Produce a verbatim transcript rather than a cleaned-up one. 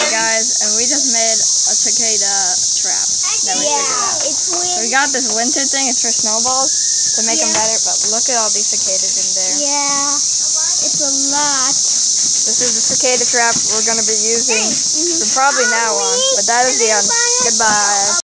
guys, and we just made a cicada trap that we yeah, figured out. It's weird. So we got this winter thing, it's for snowballs, to make Yeah. them better, but look at all these cicadas in there. Yeah, it's a lot. This is the cicada trap we're going to be using Mm-hmm. from probably now on, but that is the end. Goodbye.